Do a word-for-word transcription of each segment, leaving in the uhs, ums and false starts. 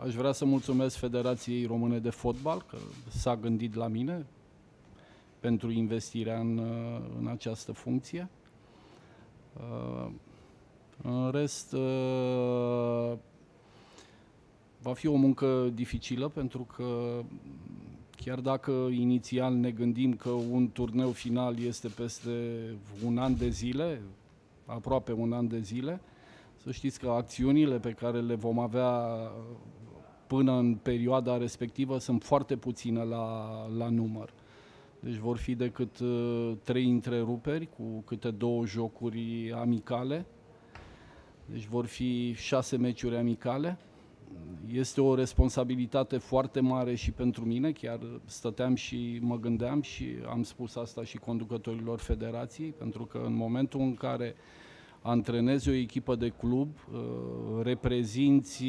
aș vrea să mulțumesc Federației Române de Fotbal că s-a gândit la mine pentru investirea în, în această funcție. În rest, va fi o muncă dificilă pentru că chiar dacă inițial ne gândim că un turneu final este peste un an de zile, aproape un an de zile, să știți că acțiunile pe care le vom avea până în perioada respectivă sunt foarte puține la, la număr. Deci vor fi decât uh, trei întreruperi cu câte două jocuri amicale. Deci vor fi șase meciuri amicale. Este o responsabilitate foarte mare și pentru mine, chiar stăteam și mă gândeam și am spus asta și conducătorilor federației, pentru că în momentul în care antrenezi o echipă de club, reprezinți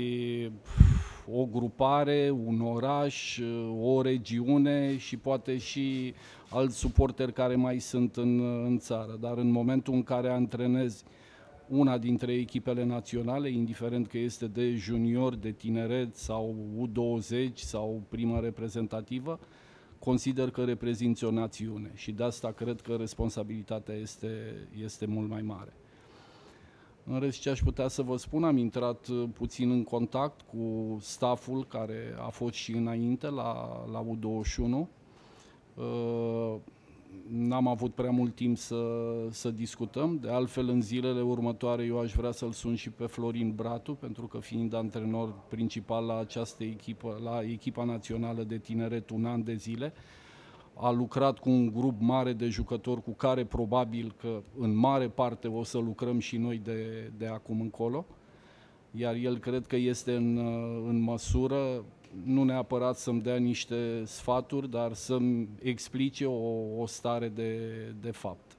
o grupare, un oraș, o regiune și poate și alți suporteri care mai sunt în, în țară. Dar în momentul în care antrenezi una dintre echipele naționale, indiferent că este de junior, de tineret sau U douăzeci sau prima reprezentativă, consider că reprezinți o națiune și de asta cred că responsabilitatea este, este mult mai mare. În rest, ce aș putea să vă spun, am intrat puțin în contact cu stafful care a fost și înainte la, la U douăzeci și unu. N-am avut prea mult timp să, să discutăm, de altfel în zilele următoare eu aș vrea să-l sun și pe Florin Bratu, pentru că fiind antrenor principal la această echipă, la echipa națională de tineret un an de zile, a lucrat cu un grup mare de jucători cu care probabil că în mare parte o să lucrăm și noi de, de acum încolo, iar el cred că este în, în măsură, nu neapărat să-mi dea niște sfaturi, dar să-mi explice o, o stare de, de fapt.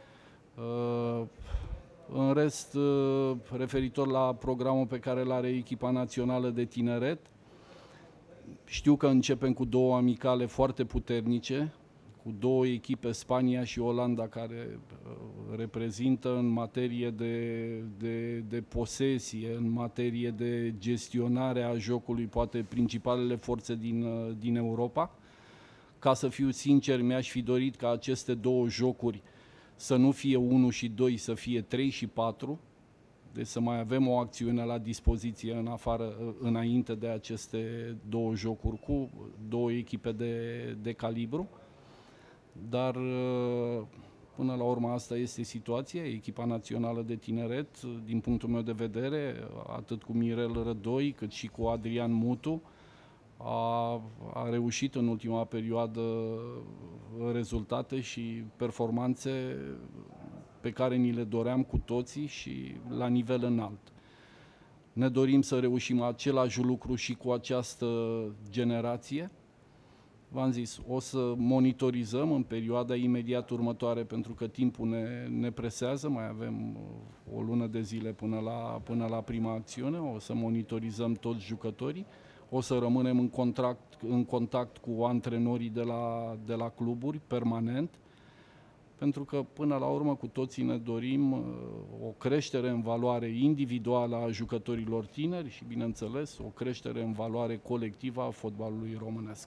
În rest, referitor la programul pe care îl are echipa națională de tineret, știu că începem cu două amicale foarte puternice, cu două echipe, Spania și Olanda, care reprezintă în materie de, de, de posesie, în materie de gestionare a jocului, poate principalele forțe din, din Europa. Ca să fiu sincer, mi-aș fi dorit ca aceste două jocuri să nu fie unu și doi, să fie trei și patru. Deci să mai avem o acțiune la dispoziție în afară, înainte de aceste două jocuri cu două echipe de, de calibru. Dar până la urmă asta este situația. Echipa națională de tineret, din punctul meu de vedere, atât cu Mirel Rădoi cât și cu Adrian Mutu, a, a reușit în ultima perioadă rezultate și performanțe pe care ni le doream cu toții și la nivel înalt. Ne dorim să reușim același lucru și cu această generație. V-am zis, o să monitorizăm în perioada imediat următoare, pentru că timpul ne, ne presează, mai avem o lună de zile până la, până la prima acțiune, o să monitorizăm toți jucătorii, o să rămânem în contact, în contact cu antrenorii de la, de la cluburi permanent, pentru că până la urmă cu toții ne dorim o creștere în valoare individuală a jucătorilor tineri și, bineînțeles, o creștere în valoare colectivă a fotbalului românesc.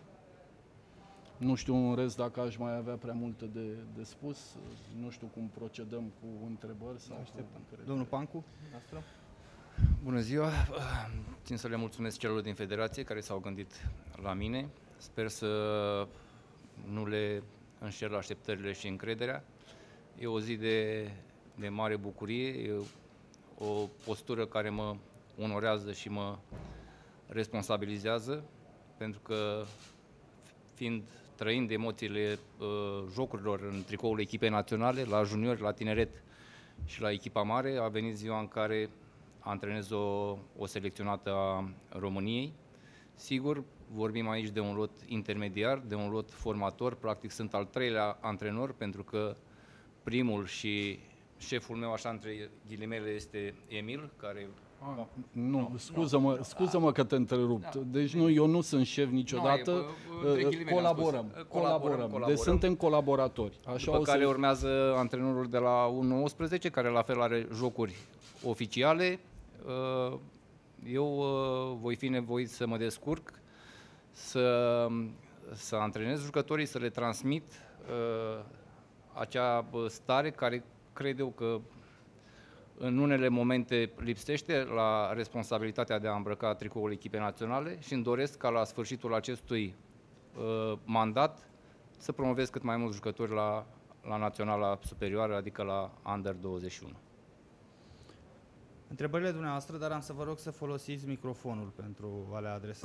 Nu știu în rest dacă aș mai avea prea multe de, de spus, nu știu cum procedăm cu întrebări sau așteptăm. Domnul Pancu, noastră? Bună ziua! Țin să le mulțumesc celor din federație care s-au gândit la mine. Sper să nu le înșel așteptările și încrederea. E o zi de, de mare bucurie, e o postură care mă onorează și mă responsabilizează, pentru că fiind trăind emoțiile uh, jocurilor în tricoul echipei naționale, la juniori, la tineret și la echipa mare, a venit ziua în care antrenez o, o selecționată a României. Sigur, vorbim aici de un lot intermediar, de un lot formator, practic sunt al treilea antrenor, pentru că primul și șeful meu, așa între ghilimele, este Emil, care... Ah, nu, scuză-mă, scuză-mă că te întrerup. Da. Deci nu, eu nu sunt șef niciodată. No, e, colaborăm, colaborăm, colaborăm. Deci suntem colaboratori. Așa după care să... urmează antrenorul de la U nouăsprezece, care la fel are jocuri oficiale. Eu uh, voi fi nevoit să mă descurc, să, să antrenez jucătorii, să le transmit uh, acea stare care cred eu că în unele momente lipsește la responsabilitatea de a îmbrăca tricoul echipei naționale și îmi doresc ca la sfârșitul acestui uh, mandat să promovez cât mai mulți jucători la, la naționala superioară, adică la Under douăzeci și unu. Întrebările dumneavoastră, dar am să vă rog să folosiți microfonul pentru a le adresa.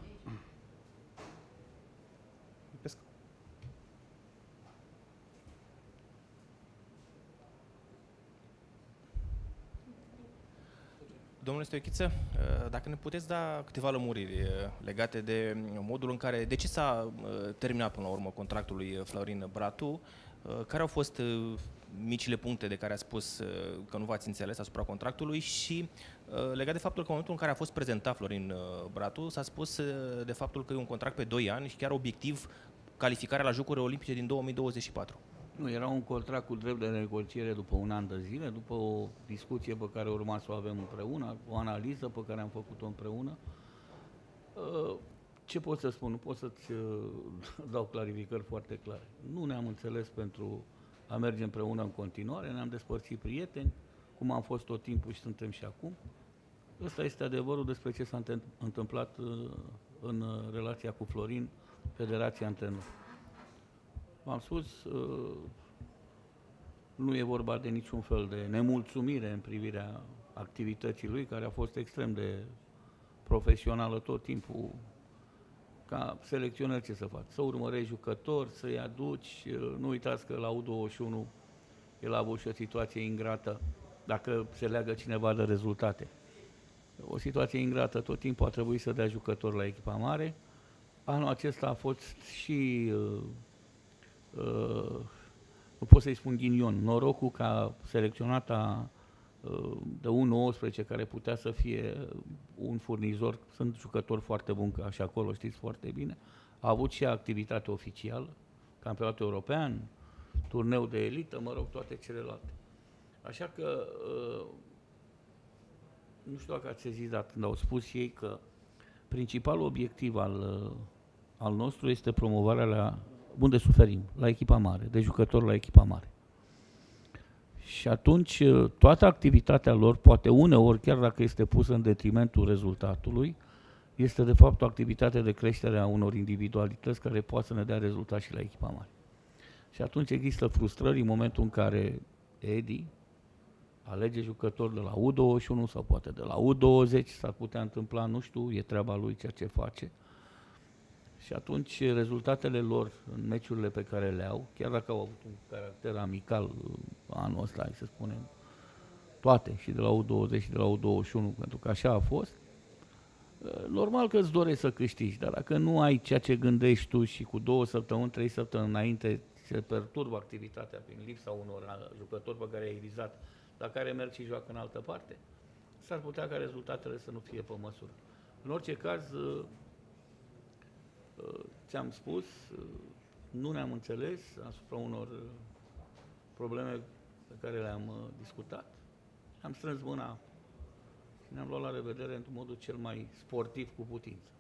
Domnule Stoichiță, dacă ne puteți da câteva lămuriri legate de modul în care, de ce s-a terminat până la urmă contractul lui Florin Bratu, care au fost micile puncte de care a spus că nu v-ați înțeles asupra contractului și legat de faptul că în momentul în care a fost prezentat Florin Bratu s-a spus de faptul că e un contract pe doi ani și chiar obiectiv calificarea la Jocurile Olimpice din două mii douăzeci și patru. Nu, era un contract cu drept de negociere după un an de zile, după o discuție pe care urma să o avem împreună, o analiză pe care am făcut-o împreună. Ce pot să spun? Nu pot să-ți dau clarificări foarte clare. Nu ne-am înțeles pentru a merge împreună în continuare, ne-am despărțit prieteni, cum am fost tot timpul și suntem și acum. Ăsta este adevărul despre ce s-a întâmplat în relația cu Florin, Federația Antrenor. V-am spus, nu e vorba de niciun fel de nemulțumire în privirea activității lui, care a fost extrem de profesională tot timpul. Ca selecționer ce să faci? Să urmărești jucători, să-i aduci. Nu uitați că la U douăzeci și unu el a avut și o situație ingrată dacă se leagă cineva de rezultate. O situație ingrată tot timpul, a trebuit să dea jucători la echipa mare. Anul acesta a fost și... Uh, Uh, nu pot să-i spun ghinion, norocul ca selecționata uh, de U nouăsprezece care putea să fie un furnizor, sunt jucători foarte buni, ca și acolo știți foarte bine, a avut și activitate oficială, campionatul european, turneu de elită, mă rog, toate celelalte. Așa că, uh, nu știu dacă ați sezizat când au spus ei că principalul obiectiv al, uh, al nostru este promovarea la unde suferim, la echipa mare, de jucători la echipa mare. Și atunci toată activitatea lor, poate uneori, chiar dacă este pusă în detrimentul rezultatului, este de fapt o activitate de creștere a unor individualități care poate să ne dea rezultat și la echipa mare. Și atunci există frustrări în momentul în care Edi alege jucători de la U douăzeci și unu sau poate de la U douăzeci, s-ar putea întâmpla, nu știu, e treaba lui ceea ce face. Și atunci rezultatele lor în meciurile pe care le au, chiar dacă au avut un caracter amical anul ăsta, hai să spunem, toate, și de la U douăzeci și de la U douăzeci și unu, pentru că așa a fost, normal că îți dorești să câștigi, dar dacă nu ai ceea ce gândești tu și cu două săptămâni, trei săptămâni înainte se perturbă activitatea prin lipsa unor jucători pe care ai vizat, la care merg și joacă în altă parte, s-ar putea ca rezultatele să nu fie pe măsură. În orice caz, ți-am spus, nu ne-am înțeles asupra unor probleme pe care le-am discutat. Am strâns mâna și ne-am luat la revedere într-un modul cel mai sportiv cu putință.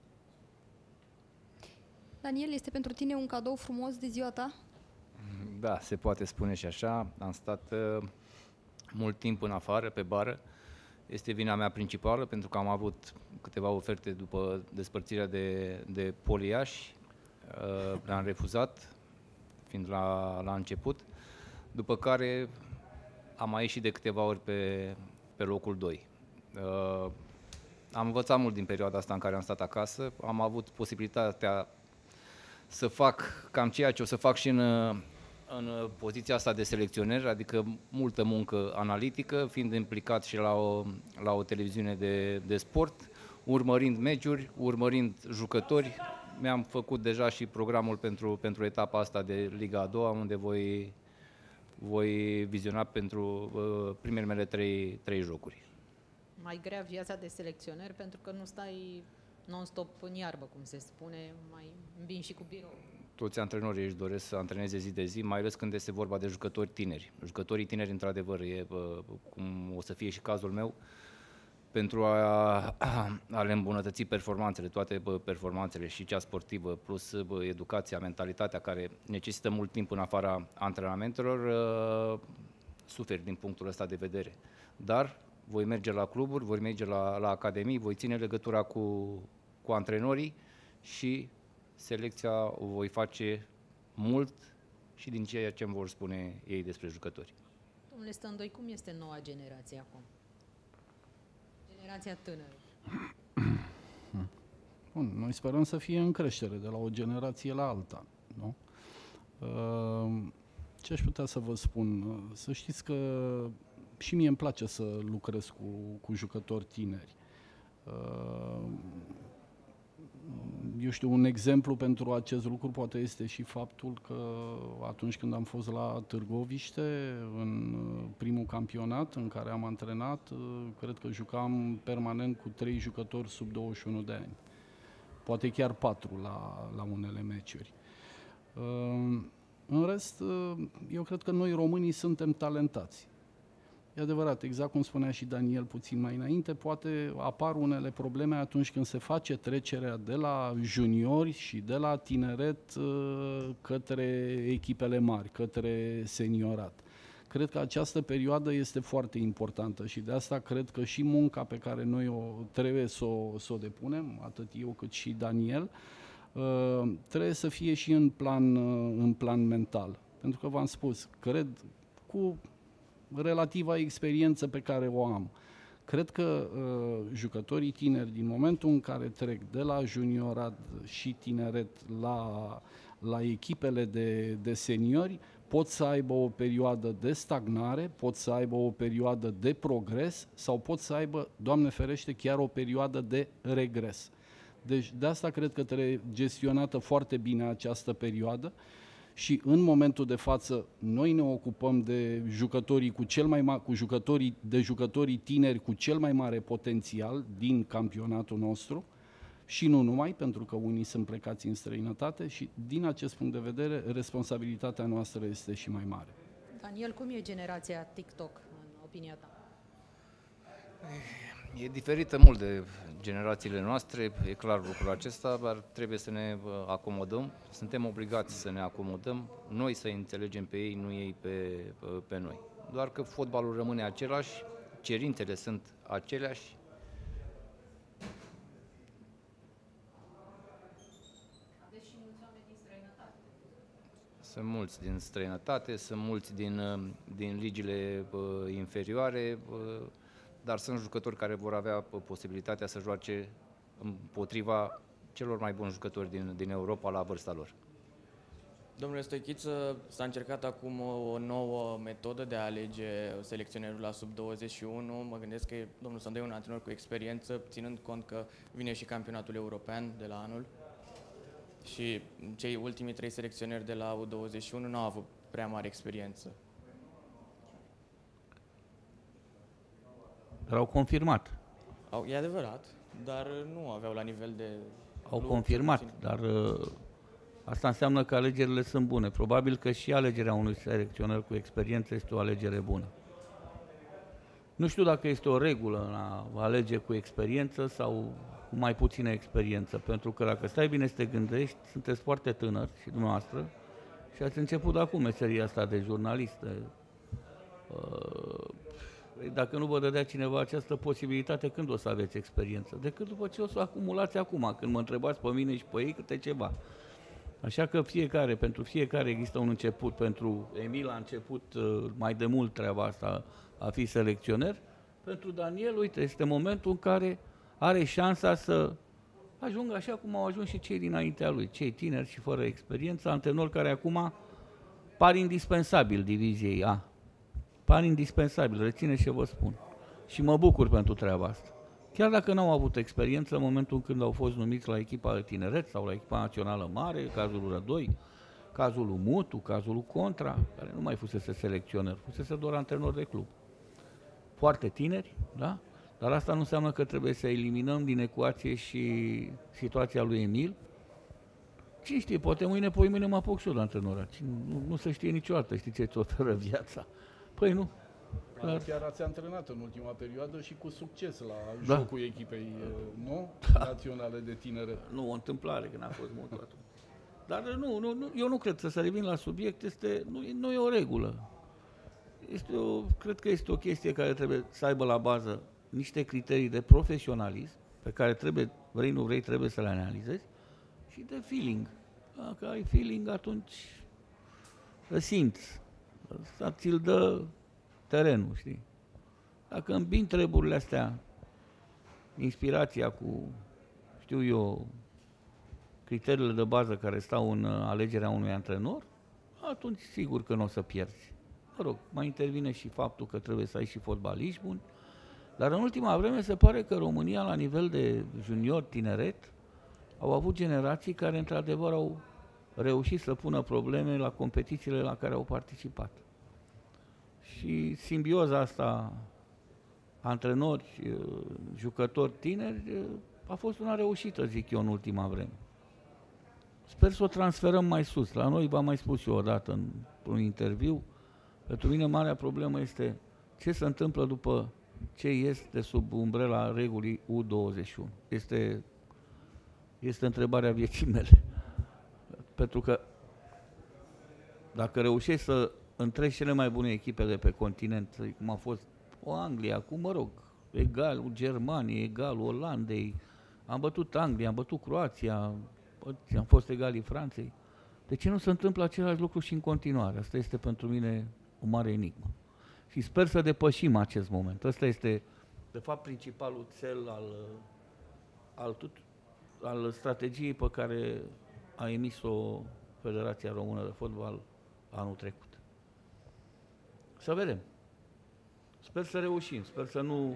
Daniel, este pentru tine un cadou frumos de ziua ta? Da, se poate spune și așa. Am stat uh, mult timp în afară, pe bară. Este vina mea principală, pentru că am avut câteva oferte după despărțirea de, de Poliași. Uh, le-am refuzat, fiind la, la început. După care am mai ieșit de câteva ori pe, pe locul doi. Uh, am învățat mult din perioada asta în care am stat acasă. Am avut posibilitatea să fac cam ceea ce o să fac și în, în poziția asta de selecționer, adică multă muncă analitică, fiind implicat și la o, la o televiziune de, de sport, urmărind meciuri, urmărind jucători. Mi-am făcut deja și programul pentru, pentru etapa asta de Liga a doua, unde voi, voi viziona pentru uh, primele mele trei, trei jocuri. Mai grea viața de selecționer, pentru că nu stai non-stop în iarbă, cum se spune, mai îmbin și cu birou. Toți antrenorii își doresc să antreneze zi de zi, mai ales când este vorba de jucători tineri. Jucătorii tineri, într-adevăr, e, cum o să fie și cazul meu, pentru a, a le îmbunătăți performanțele, toate performanțele, și cea sportivă, plus educația, mentalitatea, care necesită mult timp în afara antrenamentelor, suferi din punctul ăsta de vedere. Dar voi merge la cluburi, voi merge la, la academii, voi ține legătura cu, cu antrenorii și selecția o voi face mult și din ceea ce îmi vor spune ei despre jucători. Domnule Stândoi, cum este noua generație acum? Generația tânără. Bun, noi sperăm să fie în creștere de la o generație la alta, nu? Ce aș putea să vă spun? Să știți că și mie îmi place să lucrez cu, cu jucători tineri. Eu știu, un exemplu pentru acest lucru poate este și faptul că atunci când am fost la Târgoviște, în primul campionat în care am antrenat, cred că jucam permanent cu trei jucători sub douăzeci și unu de ani. Poate chiar patru la, la unele meciuri. În rest, eu cred că noi românii suntem talentați. E adevărat, exact cum spunea și Daniel puțin mai înainte, poate apar unele probleme atunci când se face trecerea de la juniori și de la tineret către echipele mari, către seniorat. Cred că această perioadă este foarte importantă și de asta cred că și munca pe care noi o trebuie să o, să o depunem, atât eu cât și Daniel, trebuie să fie și în plan, în plan mental. Pentru că v-am spus, cred cu relativa experiență pe care o am. Cred că uh, jucătorii tineri, din momentul în care trec de la juniorat și tineret la, la echipele de, de seniori, pot să aibă o perioadă de stagnare, pot să aibă o perioadă de progres sau pot să aibă, Doamne ferește, chiar o perioadă de regres. Deci de asta cred că trebuie gestionată foarte bine această perioadă. Și în momentul de față noi ne ocupăm de jucătorii cu cel mai mare, cu jucătorii de jucătorii tineri cu cel mai mare potențial din campionatul nostru și nu numai, pentru că unii sunt plecați în străinătate și din acest punct de vedere responsabilitatea noastră este și mai mare. Daniel, cum e generația TikTok în opinia ta? E diferită mult de generațiile noastre, e clar lucrul acesta, dar trebuie să ne acomodăm, suntem obligați să ne acomodăm, noi să înțelegem pe ei, nu ei pe, pe noi. Doar că fotbalul rămâne același, cerințele sunt aceleași. Aveți și mulți oameni din străinătate. Sunt mulți din străinătate, sunt mulți din, din ligile uh, inferioare, uh, dar sunt jucători care vor avea posibilitatea să joace împotriva celor mai buni jucători din, din Europa la vârsta lor. Domnule Stoichiță, s-a încercat acum o nouă metodă de a alege selecționerul la sub douăzeci și unu. Mă gândesc că domnul Stândoi e un antrenor cu experiență, ținând cont că vine și campionatul european de la anul. Și cei ultimii trei selecționeri de la U douăzeci și unu nu au avut prea mare experiență. Dar au confirmat. Au, e adevărat, dar nu aveau la nivel de... Au confirmat, dar uh, asta înseamnă că alegerile sunt bune. Probabil că și alegerea unui selecționer cu experiență este o alegere bună. Nu știu dacă este o regulă în a alege cu experiență sau cu mai puțină experiență, pentru că dacă stai bine să te gândești, sunteți foarte tânări și dumneavoastră și ați început acum meseria asta de jurnalist. Uh, Dacă nu vă dădea cineva această posibilitate, când o să aveți experiență? Decât după ce o să o acumulați acum, când mă întrebați pe mine și pe ei câte ceva. Așa că fiecare, pentru fiecare există un început. Pentru Emil a început mai de mult treaba asta, a fi selecționer. Pentru Daniel, uite, este momentul în care are șansa să ajungă așa cum au ajuns și cei dinaintea lui, cei tineri și fără experiență, antrenori care acum par indispensabili diviziei A. Par indispensabil, rețineți ce vă spun. Și mă bucur pentru treaba asta. Chiar dacă n-au avut experiență în momentul când au fost numiți la echipa de tineret sau la echipa națională mare, cazul lui Rădoi, cazul lui Mutu, cazul lui Contra, care nu mai fusese selecționer, fusese doar antrenor de club. Foarte tineri, da? Dar asta nu înseamnă că trebuie să eliminăm din ecuație și situația lui Emil. Cine știe, poate mâine, poimâine mă apuc și eu de antrenorat. Nu, nu se știe niciodată, știi ce-ți oferă viața. Păi nu, Dar chiar ați antrenat în ultima perioadă și cu succes la Da. jocul echipei, nu? Naționale de tineret. Nu, o întâmplare, că n-a fost mult atunci. Dar nu, nu, nu, eu nu cred, să să revin la subiect, este, nu, e- nu e o regulă. Este o, cred că este o chestie care trebuie să aibă la bază niște criterii de profesionalism, pe care trebuie, vrei nu vrei, trebuie să le analizezi, și de feeling. Dacă ai feeling, atunci îl simți. Asta ți-l dă terenul, știi? Dacă îmbini treburile astea, inspirația cu, știu eu, criteriile de bază care stau în uh, alegerea unui antrenor, atunci sigur că nu o să pierzi. Mă rog, mai intervine și faptul că trebuie să ai și fotbaliști buni, dar în ultima vreme se pare că România, la nivel de junior, tineret, au avut generații care într-adevăr au reușit să pună probleme la competițiile la care au participat. Și simbioza asta, antrenori, eh, jucători tineri, eh, a fost una reușită, zic eu, în ultima vreme. Sper să o transferăm mai sus. La noi, v-am mai spus eu odată în un interviu, pentru mine marea problemă este ce se întâmplă după ce ies de sub umbrela regulii U douăzeci și unu. Este, este întrebarea vieții mele. Pentru că dacă reușești să întreci cele mai bune echipe de pe continent, cum a fost o Anglia, cum mă rog, egalul Germaniei, egalul Olandei, am bătut Anglia, am bătut Croația, am fost egalii Franței. De ce nu se întâmplă același lucru și în continuare? Asta este pentru mine o mare enigmă. Și sper să depășim acest moment. Ăsta este, de fapt, principalul cel al, al, tut, al strategiei pe care a emis-o Federația Română de Fotbal anul trecut. Să vedem. Sper să reușim, sper să nu,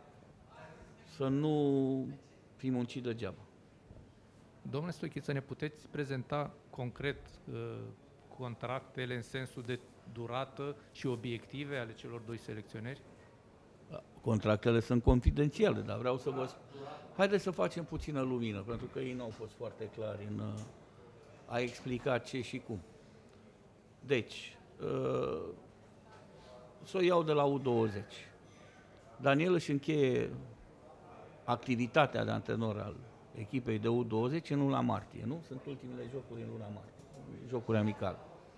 să nu fim muncit degeaba. Domnule Stoichiță, ne puteți prezenta concret uh, contractele în sensul de durată și obiective ale celor doi selecționeri? Contractele sunt confidențiale, dar vreau să vă spun. Haideți să facem puțină lumină, pentru că ei n-au fost foarte clari în uh, a explica ce și cum. Deci, uh, să o iau de la U douăzeci. Daniel își încheie activitatea de antrenor al echipei de U douăzeci în luna martie, nu? Sunt ultimele jocuri în luna martie, jocuri amicale.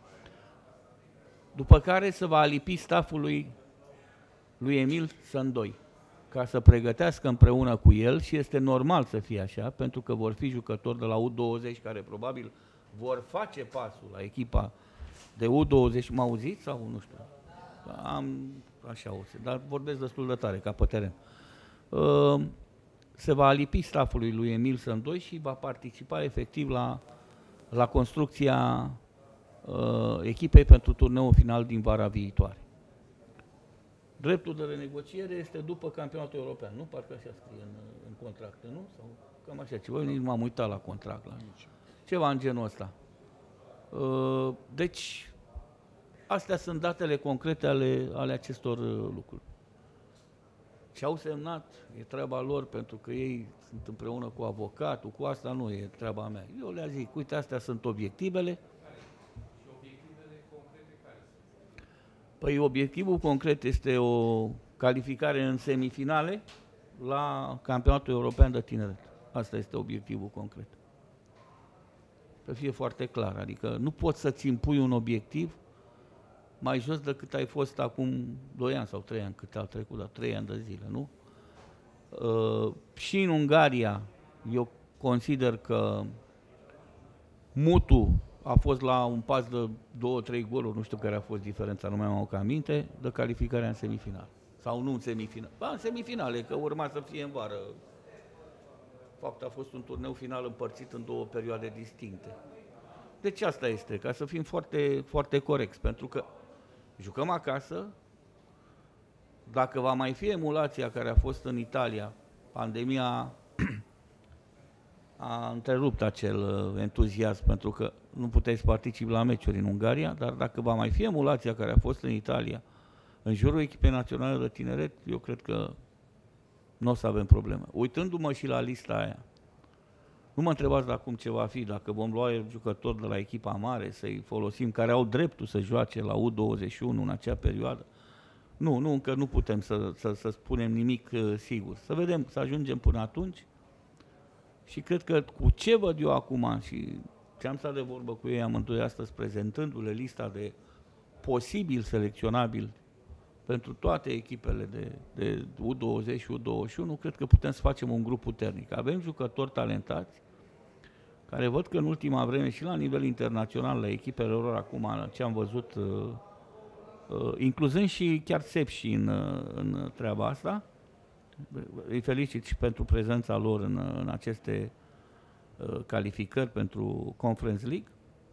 După care se va alipi stafful lui, lui Emil Sândoi, ca să pregătească împreună cu el, și este normal să fie așa, pentru că vor fi jucători de la U douăzeci care probabil vor face pasul la echipa de U douăzeci. M-au auzit sau nu știu? Am așa o să, dar vorbesc destul de tare, ca pe teren. Uh, se va alipi staffului lui Emil Sândoi și va participa efectiv la, la construcția uh, echipei pentru turneul final din vara viitoare. Dreptul de renegociere este după campionatul european, nu? Parcă așa scrie în, în contracte, nu? Sau cam așa ceva, eu nici nu m-am uitat la contract. La ceva în genul ăsta. Uh, deci, astea sunt datele concrete ale, ale acestor uh, lucruri. Ce au semnat, e treaba lor, pentru că ei sunt împreună cu avocatul, cu asta nu e treaba mea. Eu le zic, uite, astea sunt obiectivele. Și obiectivele concrete care sunt? Păi obiectivul concret este o calificare în semifinale la Campionatul European de Tineret. Asta este obiectivul concret. Să fie foarte clar, adică nu poți să-ți impui un obiectiv mai jos decât ai fost acum doi ani sau trei ani, cât au trecut, dar trei ani de zile, nu? Uh, și în Ungaria, eu consider că Mutu a fost la un pas de două, trei goluri, nu știu care a fost diferența, nu mai am o aminte, de calificarea în semifinal. Sau nu în semifinal. Ba, în semifinale, că urma să fie în vară. Fapt, a fost un turneu final împărțit în două perioade distincte. Deci asta este, ca să fim foarte, foarte corecți, pentru că jucăm acasă, dacă va mai fi emulația care a fost în Italia, pandemia a întrerupt acel entuziasm, pentru că nu puteai să participi la meciuri în Ungaria, dar dacă va mai fi emulația care a fost în Italia, în jurul echipei naționale de tineret, eu cred că nu o să avem probleme. Uitându-mă și la lista aia, nu mă întrebați de acum ce va fi, dacă vom lua jucători de la echipa mare, să-i folosim, care au dreptul să joace la U douăzeci și unu în acea perioadă. Nu, nu, încă nu putem să, să, să spunem nimic uh, sigur. Să vedem, să ajungem până atunci și cred că cu ce văd eu acum și ce am stat de vorbă cu ei amândoi astăzi prezentându-le lista de posibil selecționabil pentru toate echipele de, de U douăzeci și U douăzeci și unu, cred că putem să facem un grup puternic. Avem jucători talentați, care văd că în ultima vreme și la nivel internațional, la echipele lor acum, ce am văzut, uh, uh, incluzând și chiar Sepp și în, uh, în treaba asta, îi felicit și pentru prezența lor în, în aceste uh, calificări pentru Conference League.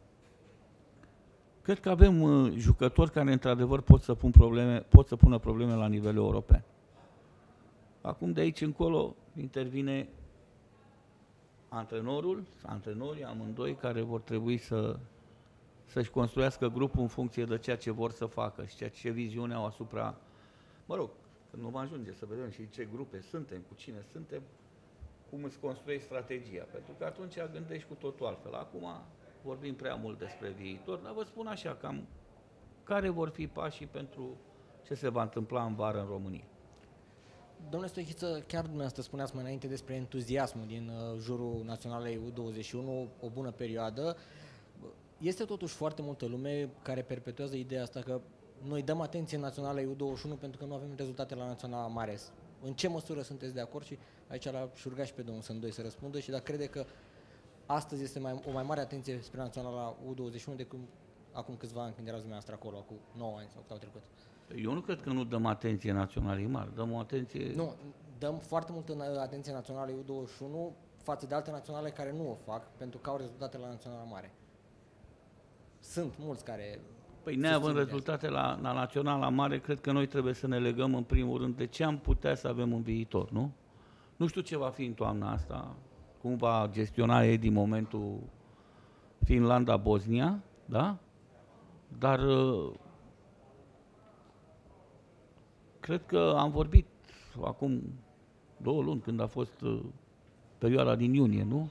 Cred că avem uh, jucători care într-adevăr pot să pun probleme, pot să pună probleme la nivel european. Acum de aici încolo intervine antrenorul, antrenorii amândoi care vor trebui să să-și construiască grupul în funcție de ceea ce vor să facă și ceea ce viziune au asupra, mă rog, când nu va ajunge să vedem și ce grupe suntem, cu cine suntem, cum îți construiești strategia, pentru că atunci gândești cu totul altfel. Acum vorbim prea mult despre viitor, dar vă spun așa, cam care vor fi pașii pentru ce se va întâmpla în vară în România. Domnule Stoichiță, chiar dumneavoastră spuneați mai înainte despre entuziasmul din uh, jurul Naționalei U douăzeci și unu, o bună perioadă. Este totuși foarte multă lume care perpetuează ideea asta că noi dăm atenție Naționalei U douăzeci și unu pentru că nu avem rezultate la Naționala Mare. În ce măsură sunteți de acord? Și aici l-aș ruga și pe domnul Sândoi să răspundă și dacă crede că astăzi este mai, o mai mare atenție spre Naționala U douăzeci și unu decât acum câțiva ani când erați dumneavoastră acolo, acum nouă ani sau cât au trecut. Eu nu cred că nu dăm atenție naționalei mari, dăm o atenție... Nu, dăm foarte multă atenție naționalei U douăzeci și unu față de alte naționale care nu o fac pentru că au rezultate la Naționala Mare. Sunt mulți care... Păi neavând rezultate la, la Naționala Mare, cred că noi trebuie să ne legăm în primul rând de ce am putea să avem în viitor, nu? Nu știu ce va fi în toamna asta, cum va gestiona Edi momentul Finlanda-Bosnia, da? Dar cred că am vorbit acum două luni, când a fost perioada din iunie, nu?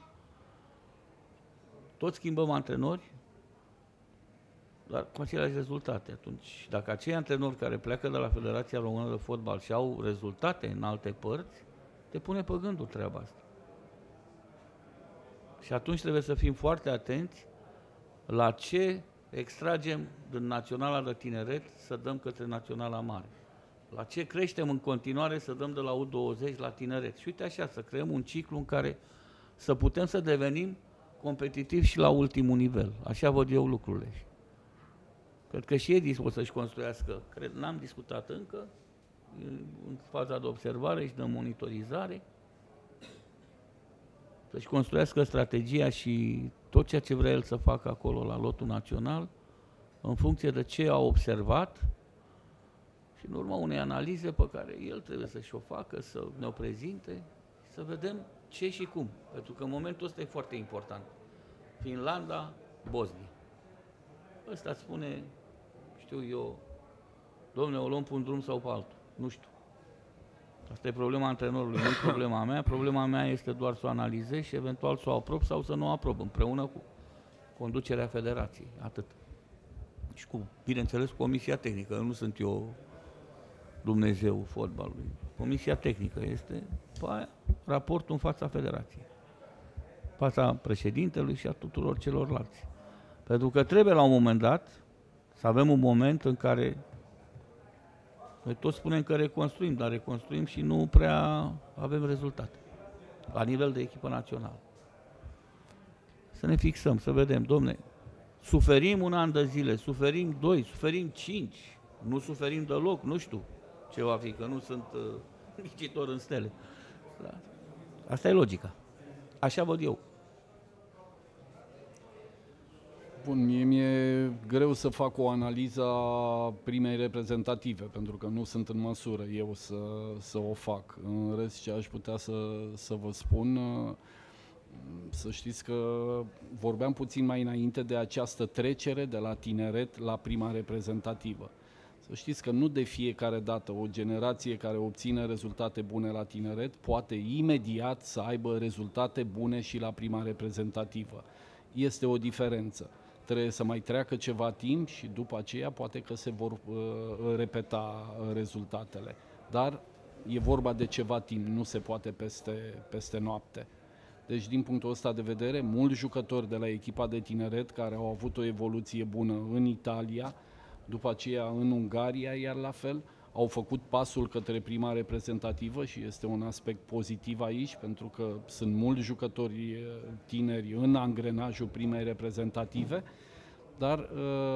Toți schimbăm antrenori, dar cu aceleași rezultate atunci. Dacă acei antrenori care pleacă de la Federația Română de Fotbal și au rezultate în alte părți, te pune pe gândul treaba asta. Și atunci trebuie să fim foarte atenți la ce extragem din Naționala de Tineret să dăm către Naționala Mare. La ce creștem în continuare să dăm de la U douăzeci la tineret. Și uite așa, să creăm un ciclu în care să putem să devenim competitivi și la ultimul nivel. Așa văd eu lucrurile. Cred că și Edi o să-și construiască, cred, n-am discutat încă, în faza de observare și de monitorizare, să-și construiască strategia și tot ceea ce vrea el să facă acolo la lotul național, în funcție de ce a observat și în urma unei analize pe care el trebuie să-și o facă, să ne-o prezinte, să vedem ce și cum. Pentru că în momentul ăsta e foarte important. Finlanda, Bosnia. Ăsta îți spune, știu eu, dom'le, o luăm pe un drum sau pe altul. Nu știu. Asta e problema antrenorului, nu e problema mea. Problema mea este doar să o analizez și eventual să o aprob sau să nu o aprob, împreună cu conducerea federației. Atât. Și cu, bineînțeles, Comisia Tehnică. Eu nu sunt eu Dumnezeu fotbalului. Comisia Tehnică este aia, raportul în fața federației. Fața președintelui și a tuturor celorlalți. Pentru că trebuie la un moment dat să avem un moment în care noi toți spunem că reconstruim, dar reconstruim și nu prea avem rezultate la nivel de echipă națională. Să ne fixăm, să vedem, domne, suferim un an de zile, suferim doi, suferim cinci, nu suferim deloc, nu știu ce va fi, că nu sunt uh, ghicitor în stele. Da. Asta e logica. Așa văd eu. Bun, mie mi-e greu să fac o analiză a primei reprezentative, pentru că nu sunt în măsură eu să, să o fac. În rest, ce aș putea să, să vă spun, să știți că vorbeam puțin mai înainte de această trecere de la tineret la prima reprezentativă. Să știți că nu de fiecare dată o generație care obține rezultate bune la tineret poate imediat să aibă rezultate bune și la prima reprezentativă. Este o diferență. trebuie să mai treacă ceva timp și după aceea poate că se vor uh, repeta rezultatele. Dar e vorba de ceva timp, nu se poate peste, peste noapte. Deci, din punctul ăsta de vedere, mulți jucători de la echipa de tineret care au avut o evoluție bună în Italia, după aceea în Ungaria, iar la fel, au făcut pasul către prima reprezentativă și este un aspect pozitiv aici, pentru că sunt mulți jucători tineri în angrenajul primei reprezentative, dar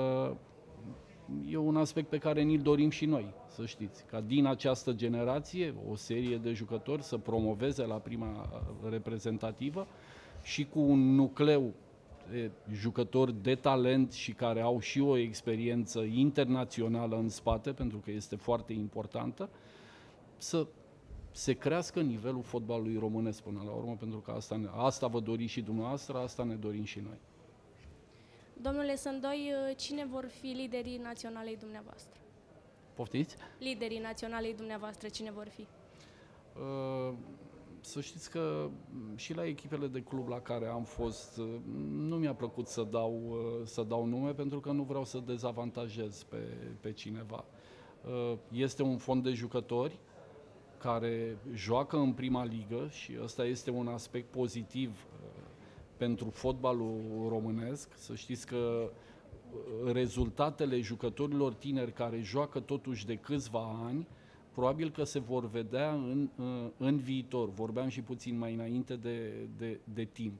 e un aspect pe care ni-l dorim și noi, să știți, ca din această generație o serie de jucători să promoveze la prima reprezentativă și cu un nucleu de jucători de talent și care au și o experiență internațională în spate, pentru că este foarte importantă, să se crească nivelul fotbalului românesc până la urmă, pentru că asta, asta vă doriți și dumneavoastră, asta ne dorim și noi. Domnule Sândoi, cine vor fi liderii naționalei dumneavoastră? Poftiți? Liderii naționalei dumneavoastră, cine vor fi? Uh, să știți că și la echipele de club la care am fost, nu mi-a plăcut să dau, să dau nume, pentru că nu vreau să dezavantajez pe, pe cineva. Uh, este un fond de jucători care joacă în prima ligă și ăsta este un aspect pozitiv pentru fotbalul românesc. Să știți că rezultatele jucătorilor tineri care joacă totuși de câțiva ani, probabil că se vor vedea în, în viitor. Vorbeam și puțin mai înainte de, de, de timp.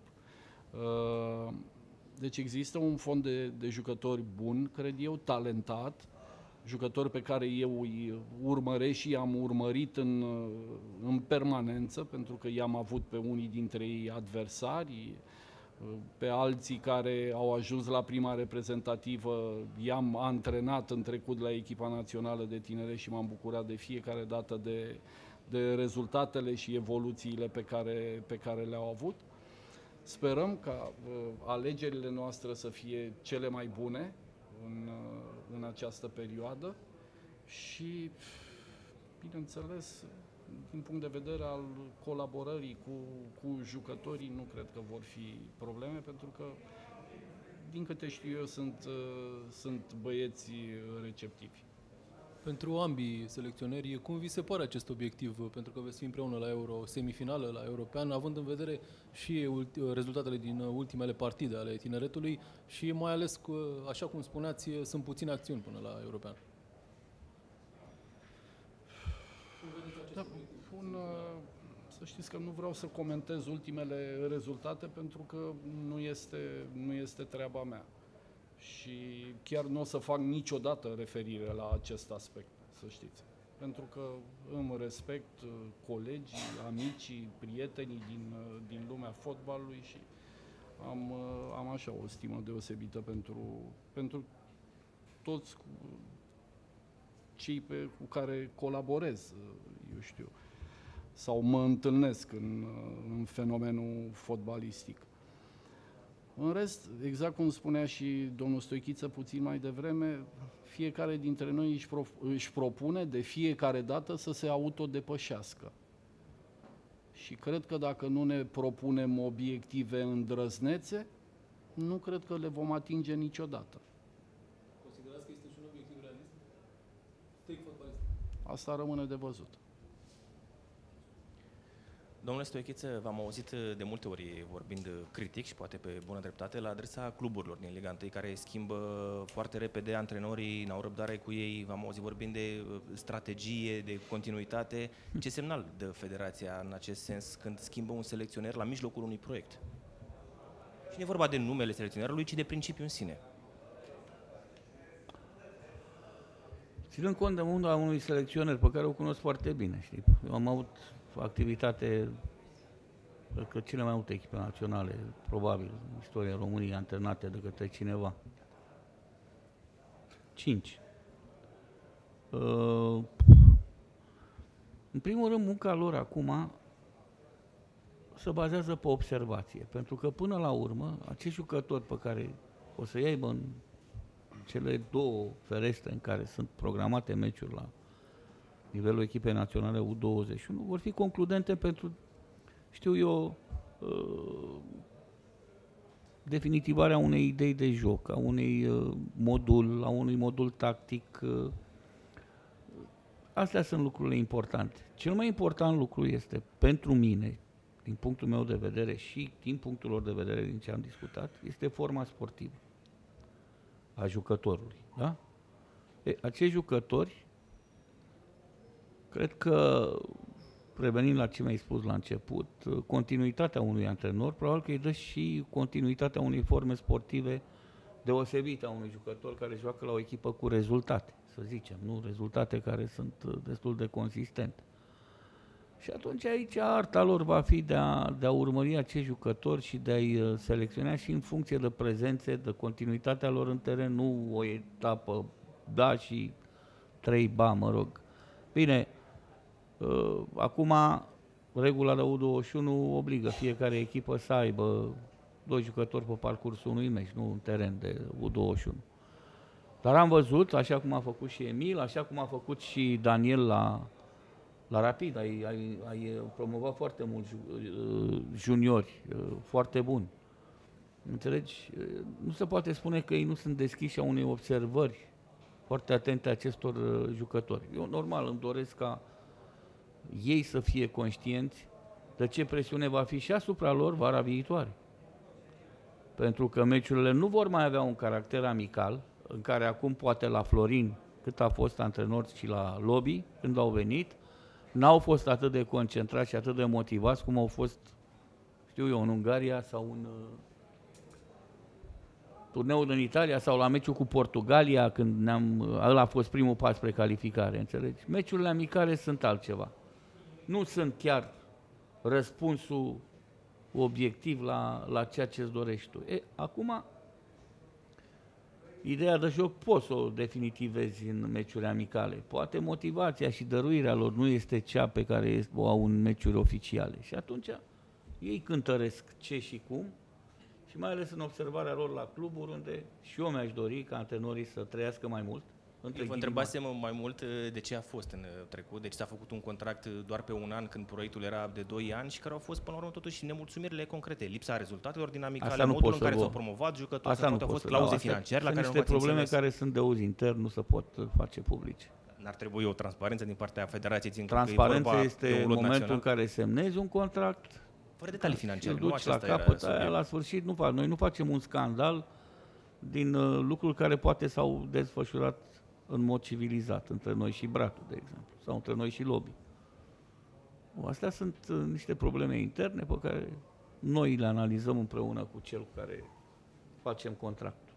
Deci există un fond de, de jucători bun, cred eu, talentat, jucători pe care eu îi urmăresc și i-am urmărit în, în permanență, pentru că i-am avut pe unii dintre ei adversari, pe alții care au ajuns la prima reprezentativă, i-am antrenat în trecut la echipa națională de tinere și m-am bucurat de fiecare dată de, de rezultatele și evoluțiile pe care, pe care le-au avut. Sperăm ca uh, alegerile noastre să fie cele mai bune în, uh, în această perioadă și, bineînțeles, din punct de vedere al colaborării cu, cu jucătorii, nu cred că vor fi probleme, pentru că, din câte știu eu, sunt, sunt băieți receptivi. Pentru ambii selecționeri, cum vi se pare acest obiectiv? Pentru că veți fi împreună la Euro, semifinală, la European, având în vedere și rezultatele din ultimele partide ale tineretului și mai ales, așa cum spuneați, sunt puține acțiuni până la European. Da, un, să știți că nu vreau să comentez ultimele rezultate, pentru că nu este, nu este treaba mea. Și chiar nu o să fac niciodată referire la acest aspect, să știți. Pentru că îmi respect colegii, amicii, prietenii din, din lumea fotbalului și am, am așa o stimă deosebită pentru, pentru toți cei pe, cu care colaborez, eu știu, sau mă întâlnesc în, în fenomenul fotbalistic. În rest, exact cum spunea și domnul Stoichiță puțin mai devreme, fiecare dintre noi își, pro, își propune de fiecare dată să se autodepășească. Și cred că dacă nu ne propunem obiective îndrăznețe, nu cred că le vom atinge niciodată. Considerați că este și un obiectiv realist? Stay fotbalist. Asta rămâne de văzut. Domnule Stoichiță, v-am auzit de multe ori vorbind critic și poate pe bună dreptate la adresa cluburilor din Liga unu care schimbă foarte repede antrenorii, n-au răbdare cu ei, v-am auzit vorbind de strategie, de continuitate. Ce semnal dă federația în acest sens când schimbă un selecționer la mijlocul unui proiect? Și nu e vorba de numele selecționerului, ci de principiul în sine. Ținând cont de munca unui selecționer pe care o cunosc foarte bine, știi? Eu am avut activitate, cred că cele mai multe echipe naționale, probabil, în istoria României, antrenate de către cineva. Cinci. Uh, în primul rând, munca lor acum se bazează pe observație, pentru că până la urmă, acești jucători pe care o să iei în cele două ferestre în care sunt programate meciuri la nivelul echipei naționale U douăzeci și unu vor fi concludente pentru, știu eu, definitivarea unei idei de joc, a unui uh, modul, a unui modul tactic. Uh, astea sunt lucrurile importante. Cel mai important lucru este, pentru mine, din punctul meu de vedere și din punctul lor de vedere din ce am discutat, este forma sportivă a jucătorului. Da? E, acești jucători, cred că, revenind la ce mi-ai spus la început, continuitatea unui antrenor, probabil că îi dă și continuitatea unei forme sportive deosebită a unui jucător care joacă la o echipă cu rezultate, să zicem, nu? Rezultate care sunt destul de consistente. Și atunci aici arta lor va fi de a, de a urmări acești jucători și de a-i selecționa și în funcție de prezențe, de continuitatea lor în teren, nu o etapă da și trei ba, mă rog. Bine, uh, acum regula de U douăzeci și unu obligă fiecare echipă să aibă doi jucători pe parcursul unui meci, nu un teren de U douăzeci și unu. Dar am văzut, așa cum a făcut și Emil, așa cum a făcut și Daniel la, la Rapid, ai, ai, ai promovat foarte mulți juniori, foarte buni. Înțelegi? Nu se poate spune că ei nu sunt deschiși a unei observări foarte atente acestor jucători. Eu, normal, îmi doresc ca ei să fie conștienți de ce presiune va fi și asupra lor vara viitoare. Pentru că meciurile nu vor mai avea un caracter amical, în care acum poate la Florin, cât a fost antrenor și la lobby, când au venit, n-au fost atât de concentrați și atât de motivați cum au fost, știu eu, în Ungaria sau în uh, turneul din Italia sau la meciul cu Portugalia, când ne-am, ăla a fost primul pas spre calificare, înțelegi? Meciurile amicale sunt altceva. Nu sunt chiar răspunsul obiectiv la, la ceea ce îți dorești tu. E, acum, ideea de joc poți să o definitivezi în meciuri amicale. Poate motivația și dăruirea lor nu este cea pe care o au în meciuri oficiale. Și atunci ei cântăresc ce și cum și mai ales în observarea lor la cluburi unde și eu mi-aș dori ca antrenorii să trăiască mai mult. Eu vă întrebasem mai mult de ce a fost în trecut, de ce s-a făcut un contract doar pe un an când proiectul era de doi ani și care au fost până la urmă totuși nemulțumirile concrete, lipsa rezultatelor din amicale, modul în care s-au promovat jucători, sau poate au fost clauze financiare la care nu v-ați niște probleme care sunt de uz intern, nu se pot face publice. N-ar trebui o transparență din partea Federației, țin Transparența este în momentul național în care semnezi un contract, fără detalii financiare, nu la capăt, aia, la sfârșit nu fac. Noi nu facem un scandal din uh, lucruri care poate s-au desfășurat în mod civilizat, între noi și Bratu, de exemplu, sau între noi și lobby. Astea sunt uh, niște probleme interne pe care noi le analizăm împreună cu cel cu care facem contractul.